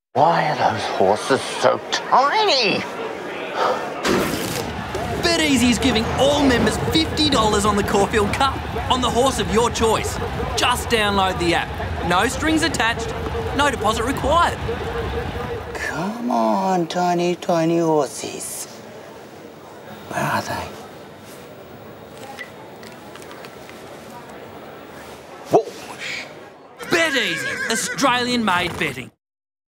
Why are those horses so tiny? BetEasy is giving all members $50 on the Caulfield Cup, on the horse of your choice. Just download the app. No strings attached, no deposit required. Come on, tiny, tiny horses. Where are they? Whoosh! BetEasy, Australian-made betting.